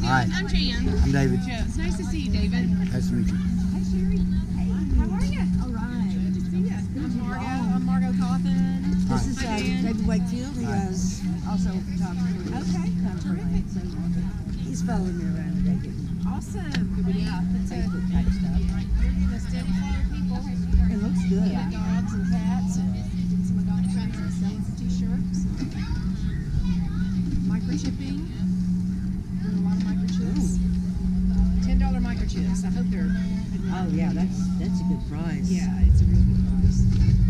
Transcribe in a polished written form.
Hi. I'm Jan. I'm David. Yeah, it's nice to see you, David. Nice to meet you. Hi, Sherry. Hey, how are you? All right. Good to see you. I'm Margot Coffin. This is Hi, Jan. David Wakefield. He is also a photographer. Okay, terrific. So he's following me around today. Awesome. Yeah, it's Facebook type stuff. you're getting a steady flow of people. It looks good. Yeah, dogs and cats and some adoptions and selling some t-shirts. Microchipping. Doing a lot of microchips. $10 microchips. I hope they're good. Oh yeah, that's a good price. Yeah, it's a real good price.